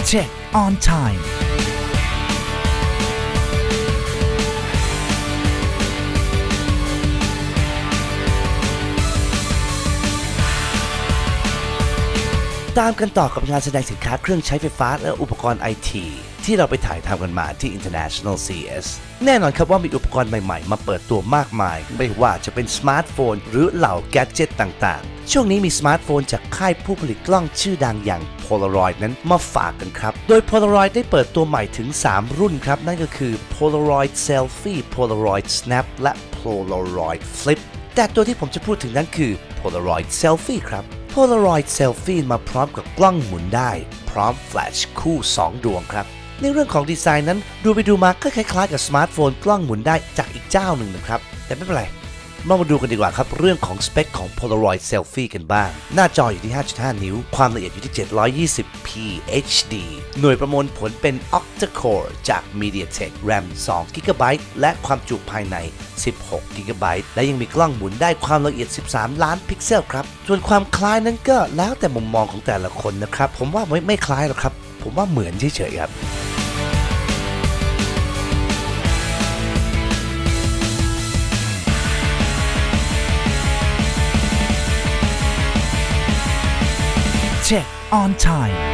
Check on timeตามกันต่อกับงานแสดงสินค้าเครื่องใช้ไฟฟ้าและอุปกรณ์ไอทีที่เราไปถ่ายทำกันมาที่ International CS แน่นอนครับว่ามีอุปกรณ์ใหม่ๆมาเปิดตัวมากมายไม่ว่าจะเป็นสมาร์ทโฟนหรือเหล่าแกดเจ็ตต่างๆช่วงนี้มีสมาร์ทโฟนจากค่ายผู้ผลิตกล้องชื่อดังอย่าง Polaroid นั้นมาฝากกันครับโดย Polaroid ได้เปิดตัวใหม่ถึง3รุ่นครับนั่นก็คือ Polaroid Selfie Polaroid Snap และ Polaroid Flip แต่ตัวที่ผมจะพูดถึงนั้นคือ Polaroid Selfie ครับPolaroid Selfie มาพร้อมกับกล้องหมุนได้พร้อมแฟลชคู่2ดวงครับในเรื่องของดีไซน์นั้นดูไปดูมาก็คล้ายๆกับสมาร์ทโฟนกล้องหมุนได้จากอีกเจ้าหนึ่งนะครับแต่ไม่เป็นไรมาดูกันดีกว่าครับเรื่องของสเปคของ Polaroid Selfie กันบ้างหน้าจออยู่ที่ 5.5 นิ้วความละเอียดอยู่ที่ 720p HD หน่วยประมวลผลเป็น Octa-core จาก MediaTek RAM 2GB และความจุภายใน16GB และยังมีกล้องหมุนได้ความละเอียด13ล้านพิกเซลครับส่วนความคล้ายนั้นก็แล้วแต่มุมมองของแต่ละคนนะครับผมว่าไม่คล้ายหรอกครับผมว่าเหมือนเฉยๆครับCheck on time